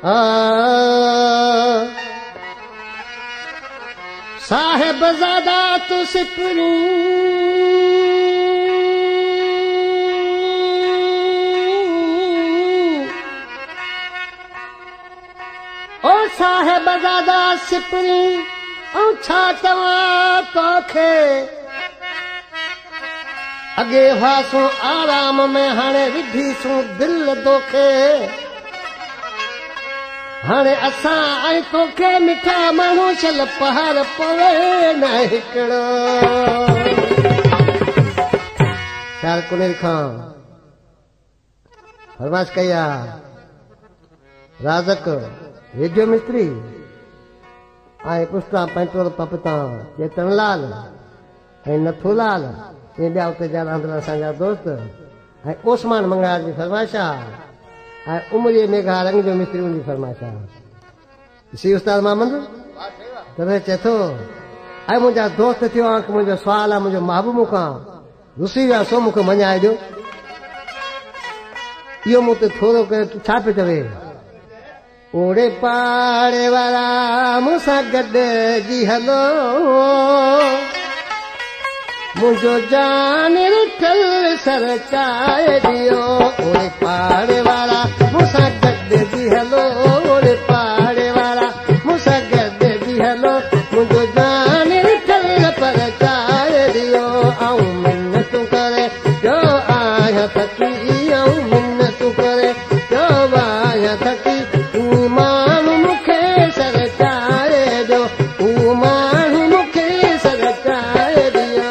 साहिबज़ादा तू सिपरू ओ साहिबज़ादा सिपरू ऐं छा चवां तोखे अॻे हुआसूं आराम में हाणे विधीसूं दिलि तोखे हाणे असां ऐं तोखे मिठा माण्हू छल पहाड़ पवे न हिकिड़ो शार कुनेर खां फरमाइश कई आहे राज़क रेडियो मिस्त्री ऐं पुष्टा पेट्रोल पंप तां चेतनलाल ऐं नथूलाल ऐं ॿिया उते जा रहंदड़ असांजा दोस्त ऐं ओसमान मंगराज जी फरमाइश आहे ऐं उमरीअ मेघा रंग जो मिस्त्री जी फरमाइश आहे सी उस्ताद मामंद तॾहिं चए थो ऐं मुंहिंजा दोस्त थियो आहे मुंहिंजो सुवाल आहे मुंहिंजो महबूब खां रुसी विया सो मूंखे मञाए ॾियो इहो मूं ते थोरो करे तूं छा पियो चवे ओड़े पाड़े वारा मूंसां गॾिजी हलो मुंहिंजो जान रुठल सर चाए ॾियो ओड़े पाड़े वारा मूंसां गॾिजी हलो ओड़े पाड़े वारा मूंसां गॾिजी हलो मुंहिंजो जान रुठल पर चाए ॾियो ऐं मिनतूं करे पियो आहियां थकी ऐं मिनतूं करे पियो आहियां थकी तूं माण्हू मूंखे सर चाए ॾियो तूं माण्हू मूंखे सर चाए ॾियो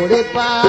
ओरे पार